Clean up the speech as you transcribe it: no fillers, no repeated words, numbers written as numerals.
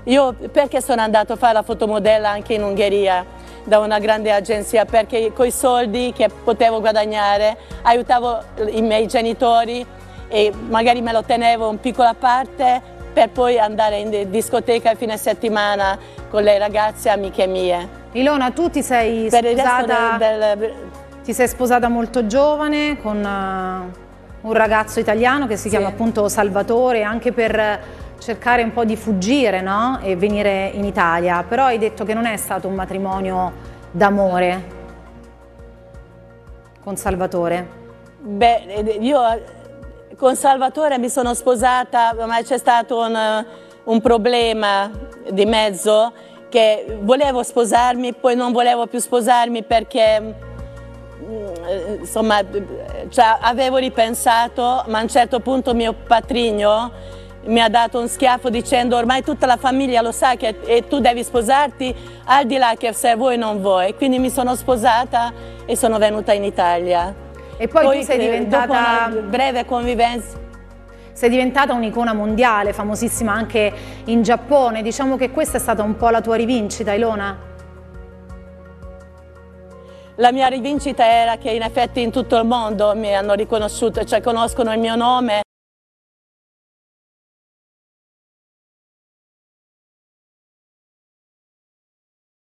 Io perché sono andato a fare la fotomodella anche in Ungheria da una grande agenzia? Perché con i soldi che potevo guadagnare aiutavo i miei genitori e magari me lo tenevo in piccola parte per poi andare in discoteca il fine settimana con le ragazze amiche mie. Ilona, tu ti sei sposata molto giovane con un ragazzo italiano che si chiama appunto Salvatore, anche per cercare un po' di fuggire, no? E venire in Italia, però hai detto che non è stato un matrimonio d'amore con Salvatore. Beh, io con Salvatore mi sono sposata, ma c'è stato un problema di mezzo, che volevo sposarmi, poi non volevo più sposarmi perché insomma, cioè, avevo ripensato, ma a un certo punto mio patrigno mi ha dato un schiaffo dicendo ormai tutta la famiglia lo sa che tu devi sposarti al di là che se vuoi o non vuoi. Quindi mi sono sposata e sono venuta in Italia. E poi tu sei diventata, dopo una breve convivenza, sei diventata un'icona mondiale, famosissima anche in Giappone. Diciamo che questa è stata un po' la tua rivincita, Ilona? La mia rivincita era che in effetti in tutto il mondo mi hanno riconosciuto, cioè conoscono il mio nome.